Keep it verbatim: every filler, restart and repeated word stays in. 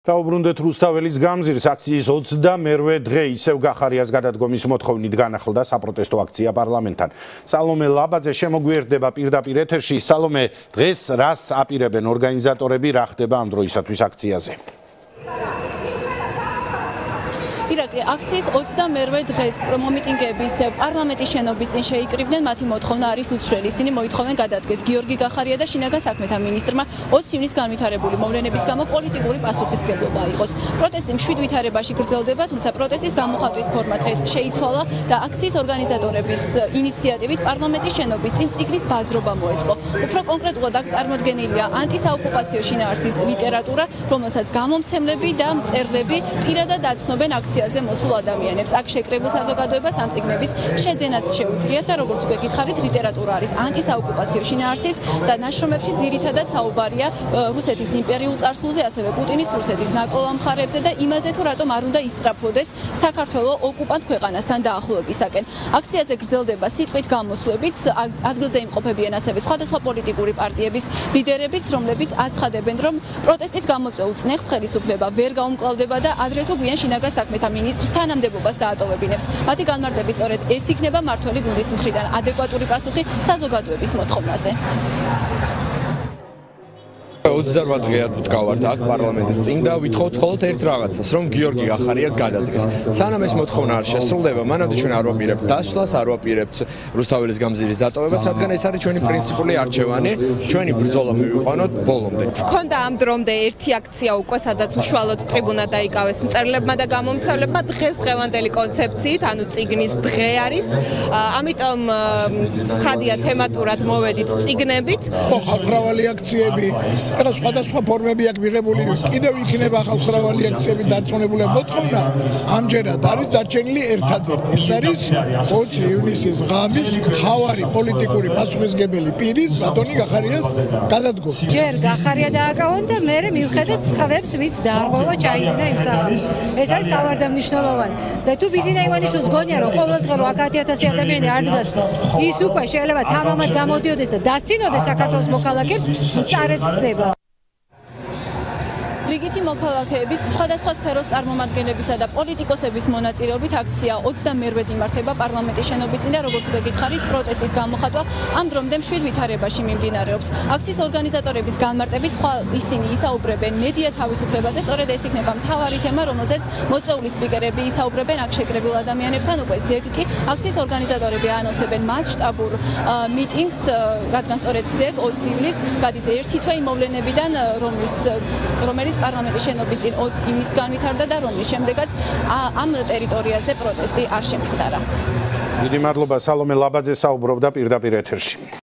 დაუბრუნდეთ რუსთაველის გამზირს აქციის ოცდამერვე დღე ისევ გახარიას გადადგომის მოთხოვნით განახლდა საპროტესტო აქცია პარლამენტთან. სალომე ლაბაძე შემოგვიერთდება პირდაპირ ეთერში. სალომე, დღეს რას აპირებენ ორგანიზატორები, რა ხდება ამ დროისათვის აქციაზე? ირაკლი, აქციის ოცდამერვე დღეს მომიტინგეების პარლამენტის შენობის წინ შეიკრიბნენ, მათი მოთხოვნა არის უცვლელი. ისინი მოითხოვენ გადადგეს გიორგი გახარია და შინაგან საქმეთა მინისტრმა ოცი ივნის განვითარებული მოვლენების გამო პოლიტიკური პასუხისმგებლობა აიღოს. პროტესტი მშვიდ ვითარებაში გრძელდება, თუმცა პროტესტის გამოხატვის ფორმა დღეს შეიცვალა და აქციის ორგანიზატორების ინიციატივით პარლამენტის შენობის წინ წიგნის ბაზრობა მოეწყო. უფრო კონკრეტულად აქ წარმოდგენილია ანტისაოკუპაციო შინაარსის ლიტერატურა, რომელსაც გამომცემლები და მწერლები პირადად აცნობენ აქციაზე მოსულ ადამიანებს. აქ შეკრებილ საზოგადოებას ამ წიგნების შეძენაც შეუძლიათ და როგორც უკვე გითხარით, ლიტერატურა არის ანტისაოკუპაციო შინაარსის და ნაშრომებში ძირითადად საუბარია რუსეთის იმპერიულ წარსულზე, ასევე პუტინის რუსეთის ნაკოლა მხარეებზე და იმაზე, თუ რატომ არ უნდა ისწრაფოდეს საქართველოს ოკუპანტ ქვეყანასთან დაახლოებისაკენ. აქციაზე გრძელდება სიტყვით გამოსვლებით, ადგილზე იმყოფებიან ასევე სხვადასხვა პოლიტიკური პარტიების ლიდერებიც, რომლებიც აცხადებენ, რომ პროტესტით გამოწვეულ წნეხს ხელისუფლება ვერ გაუმკლავდება და ადრე თუ გვიან შინაგან საქმეთა მინისტრს თანამდებობას დაატოვებინებს. მათი განმარტებით სწორედ ეს იქნება მართველი გუნდის მხრიდან ადეკვატური პასუხი საზოგადოების მოთხოვნაზე. ოცდარვა დღეა ვდგავართ აქ პარლამენტის წინ და ვითხოვთ მხოლოდ ერთ რაღაცას, რომ გიორგი გახარია გადადგეს. სანამ ეს მოთხოვნა არ შესრულდება, მანამდე ჩვენ არ ვაპირებთ დაშლას, არ ვაპირებთ რუსთაველის გამზირის დატოვებას, რადგან ეს არის ჩვენი პრინციპული არჩევანი, ჩვენი ბრძოლა მივიყვანოთ ბოლომდე. Გქონდა ამ დრომდე ერთი აქცია უკვე, სადაც უშუალოდ ტრიბუნა დაიკავეს მწერლებმა და გამომცემლებმა. დღეს დღევანდელი კონცეფციით, ანუ წიგნის დღე არის. ამიტომ ცხადია თემატურად მოვედით წიგნებით. ხალხმრავალი აქციები ეხლა სხვადასხვა ფორმები აქვს მიღებული, კიდევ იქნება ხალხმრავალი აქციები დარწმუნებული მოთხოვნა. ამჯერად არის დარჩენილი ერთადერთი. ეს არის ოცი ივნისის ღამის მთავარი პოლიტიკური პასუხისმგებელი პირის ბატონი გახარიას გადადგომა. ჯერ გახარია დააკავონ და მერე მივხედეთ ცხავებს, ვიც დაარღვევა ჩაიდინა იმ საღამოს. ეს არის თავარდამნიშნულოვანი. და თუ ბიძინა ივანიშვილს გონია, რომ ყოველდღე რო აქ ათი ათასი ადამიანი არ დგას, ის უკვე შეიძლება თამამად გამოდიოდეს და დასცინოდეს საქართველოს მოქალაქეებს, მწარედ ცდება. რიგითი მოქალაქეების, სხვადასხვა სფეროს წარმომადგენლებისა და პოლიტიკოსების მონაწილეობით აქცია ოცდამერვედ იმართება პარლამენტის შენობის წინ და როგორც უკვე გითხარით, პროტესტის გამოხატვა ამ დრომდე მშვიდ ვითარებაში მიმდინარეობს. აქციის ორგანიზატორების განმარტებით, ხვალ ისინი ისაუბრებენ მედია თავისუფლებაზე, სწორედ ეს იქნება მთავარი თემა, რომელზეც მოწვეული სპიკერები ისაუბრებენ აქ შეკრებილ ადამიანებთან. უკვე ზეგ კი აქციის ორგანიზატორები ანონსებენ მასშტაბურ მიტინგს, რადგან სწორედ ზეგ ოცი ივლისს გადის ერთი თვე იმ მოვლენებიდან, რომლის რომელიც პარლამენტის შენობის წინ ოცი ივნის განვითარდა და რომლის შემდეგაც ამ ტერიტორიაზე პროტესტი არ შემწყდარა. დიდი მადლობა სალომე ლაბაძე საუბრობდა პირდაპირ ეთერში.